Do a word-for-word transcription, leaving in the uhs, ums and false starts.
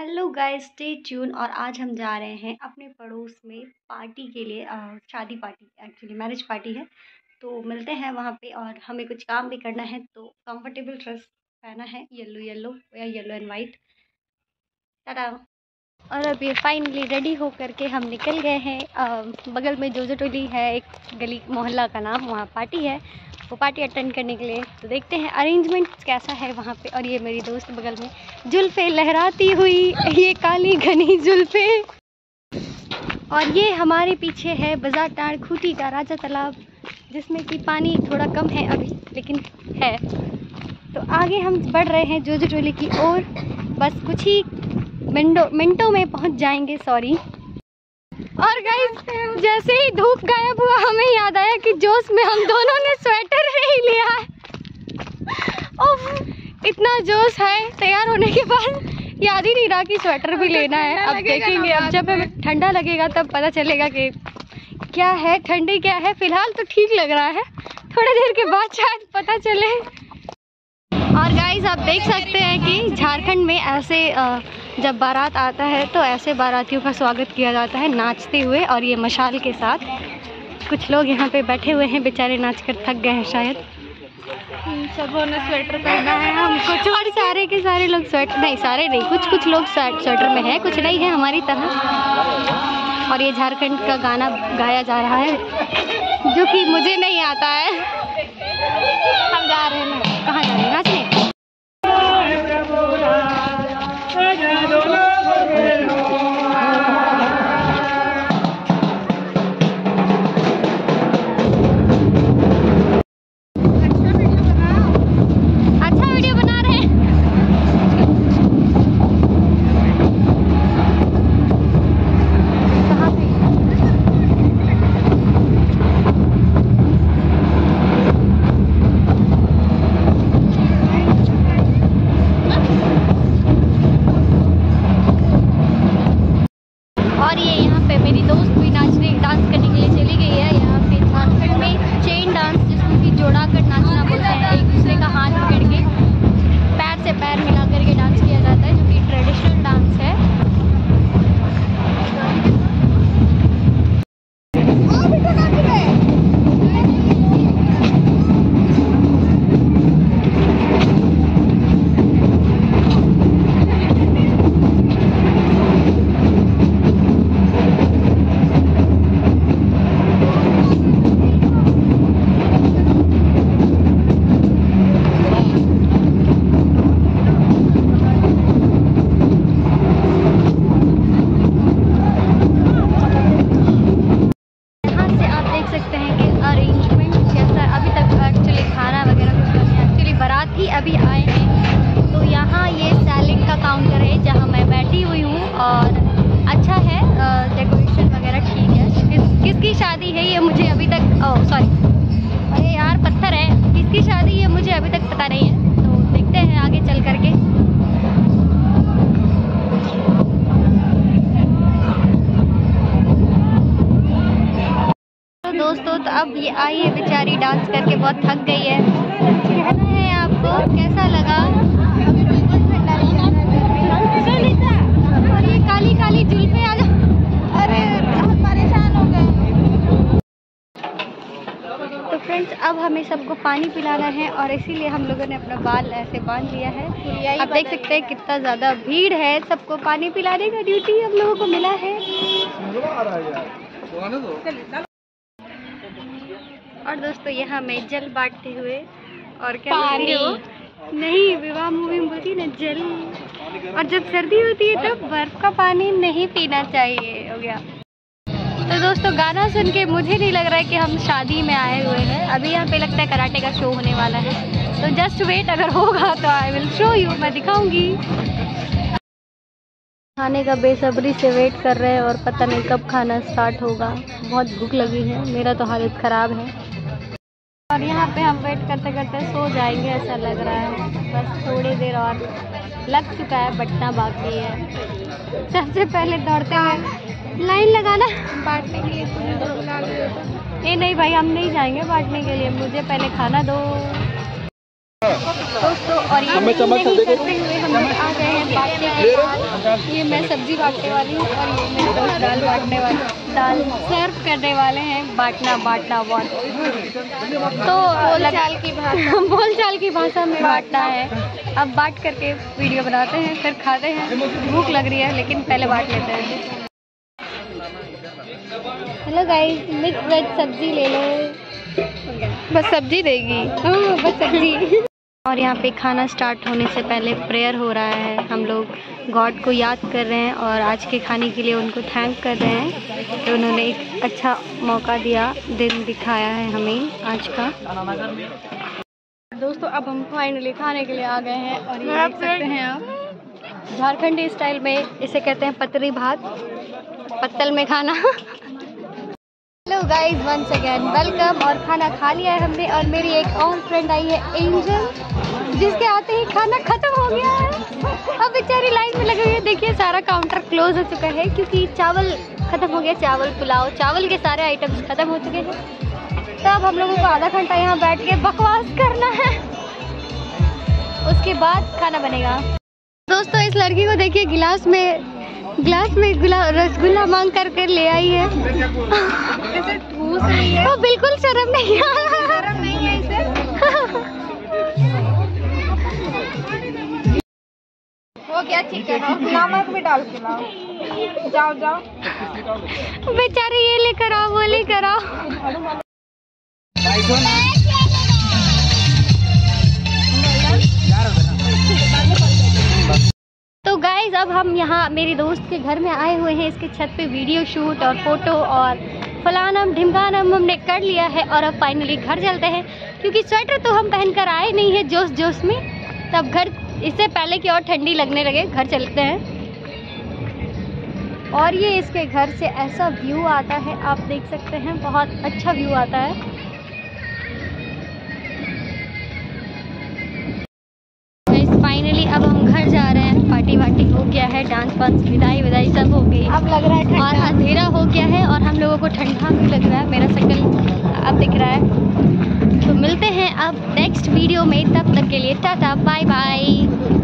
Hello guys, stay tune. और आज हम जा रहे हैं अपने पड़ोस में पार्टी के लिए। अ, शादी पार्टी, एक्चुअली मैरिज पार्टी है। तो मिलते हैं वहाँ पे और हमें कुछ काम भी करना है। तो कंफर्टेबल ड्रेस पहना है, येलो येलो या येलो एंड वाइट। टाटा। और अब ये फाइनली रेडी हो करके हम निकल गए हैं। अ, बगल में जोजो टोली है, एक गली मोहल्ला का नाम, वहाँ पार्टी है। वो पार्टी अटेंड करने के लिए तो देखते हैं अरेंजमेंट कैसा है वहाँ पे। और ये मेरी दोस्त बगल में जुल्फ़े लहराती हुई, ये काली घनी जुल्फ़े। और ये हमारे पीछे है बाजार टाड़ खूटी का राजा तालाब, जिसमें कि पानी थोड़ा कम है अभी, लेकिन है। तो आगे हम बढ़ रहे हैं जोजो टोली की ओर। बस कुछ ही मिनटों मिनटों में पहुंच जाएंगे। सॉरी। और गाइस, जैसे ही धूप गायब हुआ हमें याद आया कि जोश में हम दोनों ने स्वेटर नहीं लिया है। ओह, इतना जोश है, तैयार होने के बाद याद ही नहीं रहा कि स्वेटर भी लेना है। अब देखेंगे, अब जब हमें ठंडा लगेगा तब पता चलेगा कि क्या है, ठंडी क्या है। फिलहाल तो ठीक लग रहा है, थोड़ी देर के बाद शायद पता चले। और गाइस, आप देख सकते हैं कि झारखंड में ऐसे जब बारात आता है तो ऐसे बारातियों का स्वागत किया जाता है नाचते हुए, और ये मशाल के साथ। कुछ लोग यहाँ पे बैठे हुए हैं, बेचारे नाच कर थक गए हैं शायद। सबों ने स्वेटर पहना है, हम कुछ और सारे के सारे लोग स्वेटर नहीं, सारे नहीं, कुछ कुछ लोग स्वेटर में है, कुछ नहीं है हमारी तरह। और ये झारखंड का गाना गाया जा रहा है, जो कि मुझे नहीं आता है। हम जा रहे हैं, कहाँ जा रहे हैं? नाचने। और ये यहाँ पे मेरी दोस्त भी नाचने डांस करने के लिए चली गई है। यहाँ पे झारखंड में चेन डांस, जिसको कि जोड़ा कर नाचना बोलते हैं, एक दूसरे का हाथ पकड़ के पैर से पैर मिला करके डांस किया जाता है, जो कि ट्रेडिशनल डांस है। अभी आए हैं तो यहाँ ये सैलिंग का काउंटर है जहाँ मैं बैठी हुई हूँ, और अच्छा है, डेकोरेशन वगैरह ठीक है। किस किसकी शादी है ये मुझे अभी तक, ओह सॉरी, अरे यार पत्थर है, किसकी शादी है मुझे अभी तक पता नहीं है। तो देखते हैं आगे चल करके। तो दोस्तों, तो अब ये आई है बेचारी, डांस करके बहुत थक गई है। कहना है आपको कैसा लगा? और ये काली काली जुल्फे आ जाओ, अरे हम परेशान हो गए। तो फ्रेंड्स, अब हमें सबको पानी पिलाना है, और इसीलिए हम लोगों ने अपना बाल ऐसे बांध लिया है। आप देख सकते हैं कितना ज़्यादा भीड़ है, सबको पानी पिलाने का ड्यूटी हम लोगों को मिला है। और दोस्तों, यहाँ मैं जल बांटते हुए, और क्या बोलती हो, नहीं विवाह मूवी में बोलती है ना जल। और जब सर्दी होती है तो बर्फ का पानी नहीं पीना चाहिए, हो गया। तो दोस्तों, गाना सुन के मुझे नहीं लग रहा है कि हम शादी में आए हुए हैं। अभी यहाँ पे लगता है कराटे का शो होने वाला है, तो जस्ट वेट, अगर होगा तो आई विल शो यू, मैं दिखाऊंगी। खाने का बेसब्री से वेट कर रहे हैं, और पता नहीं कब खाना स्टार्ट होगा। बहुत भूख लगी है, मेरा तो हालत ख़राब है। और यहाँ पे हम वेट करते करते सो जाएंगे ऐसा लग रहा है। बस थोड़ी देर और लग चुका है, बटना बाकी है। सबसे पहले दौड़ते हुए लाइन लगाना बांटने के लिए। ये नहीं भाई, हम नहीं जाएंगे बांटने के लिए, मुझे पहले खाना दो। दोस्तों और ये नहीं करते हुए हम लोग आ गए हैं बांटने के बाद। ये मैं सब्जी बांटने वाली हूँ और ये मेरे दोस्त दाल बांटने वाले दाल सर्व करने वाले हैं। बांटना बांटना बहुत तो बोलचाल की भाषा बोलचाल की भाषा में बांटना है। अब बांट करके वीडियो बनाते हैं, फिर खाते हैं। भूख लग रही है लेकिन पहले बांट लेते हैं। हेलो गाइस, मिक्स वेज सब्जी ले लो। बस सब्जी देगी, हाँ बस सब्जी। और यहाँ पे खाना स्टार्ट होने से पहले प्रेयर हो रहा है। हम लोग गॉड को याद कर रहे हैं और आज के खाने के लिए उनको थैंक कर रहे हैं तो उन्होंने एक अच्छा मौका दिया, दिन दिखाया है हमें आज का। दोस्तों अब हम फाइनली खाने के लिए आ गए हैं और ये देख सकते हैं आप, झारखंडी स्टाइल में इसे कहते हैं पतरी भात, पत्तल में खाना। Hello guys, once again welcome. और खाना खा लिया है हमने और मेरी एक और फ्रेंड आई है एंजल, जिसके आते ही खाना खत्म हो गया है। अब बेचारी लाइन में लगी हुई है। देखिए सारा काउंटर क्लोज हो चुका है क्योंकि चावल खत्म हो गया। चावल पुलाव चावल के सारे आइटम्स खत्म हो चुके हैं। तो अब हम लोगों को आधा घंटा यहाँ बैठ के बकवास करना है, उसके बाद खाना बनेगा। दोस्तों इस लड़की को देखिए, गिलास में गिलास में गुला रसगुल्ला मांग करके ले आई है। वो बिल्कुल शर्म नहीं शर्म नहीं है इसे। वो क्या चिकन है, नमक भी डाल के लाओ। जाओ जाओ बेचारे, ये लेकर आओ वो लेकर आओ। तो गाइज अब हम यहाँ मेरी दोस्त के घर में आए हुए हैं। इसके छत पे वीडियो शूट और फोटो और फलानम ढिमकानम हमने कर लिया है और अब फाइनली घर चलते हैं क्योंकि स्वेटर तो हम पहन कर आए नहीं है जोश जोश में। तब घर इससे पहले की और ठंडी लगने लगे, घर चलते हैं। और ये इसके घर से ऐसा व्यू आता है, आप देख सकते हैं, बहुत अच्छा व्यू आता है। फाइनली अब हम घर जा रहे हैं। पार्टी वार्टी हो गया है, डांस वांस विदाई विदाई सब हो गई। अब लग रहा है और अंधेरा हो गया है और हम लोगों को ठंडा भी लग रहा है। मेरा शक्ल अब दिख रहा है। तो मिलते हैं अब नेक्स्ट वीडियो में, तब तक के लिए टाटा बाय बाय।